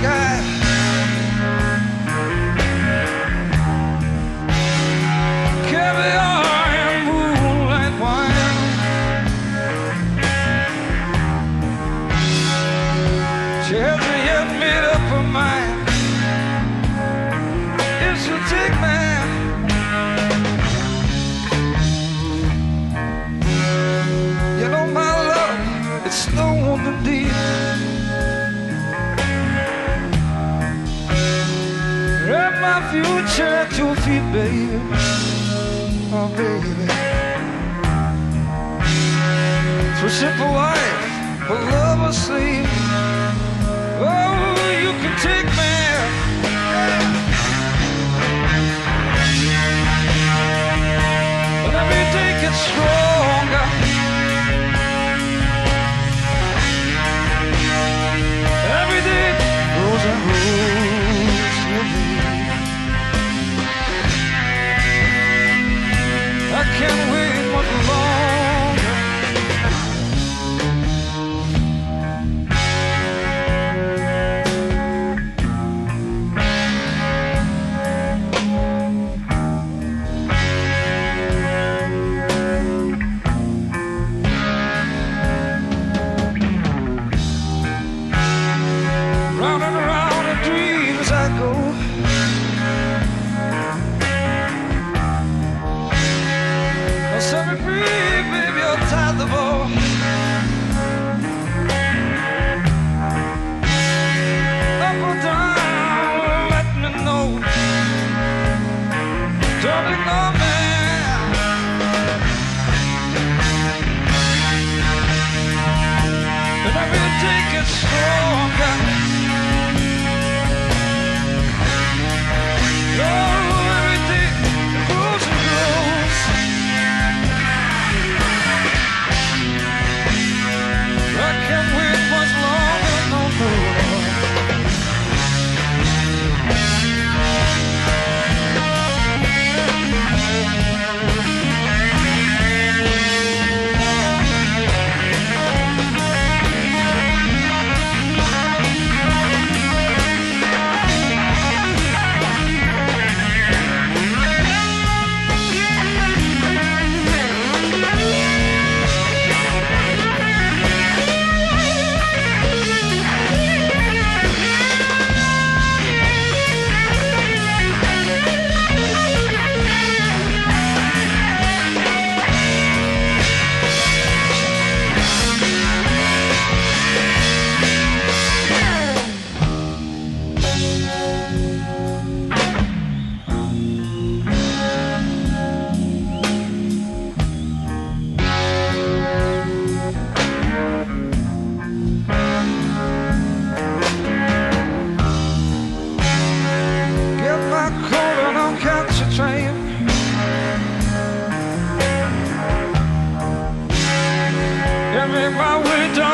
sky. Caviar and moonlight wine. She hasn't yet made up her mind if she'll take me. You know my love, it's no woman deep. Wrap my future at your feet, baby. Oh, baby. So simple life, a lover sleep. Oh, you can take me. But every day gets stronger. Every day grows and grows with me. I can't wait much longer. Round and round in dreams I go. Set me free, baby, I'll tie the bow. Up or down, let me know. Don't ignore me. And every day gets stronger. Oh, every day grows and grows. I can't wait much longer, no, no. Train. Get me my way down.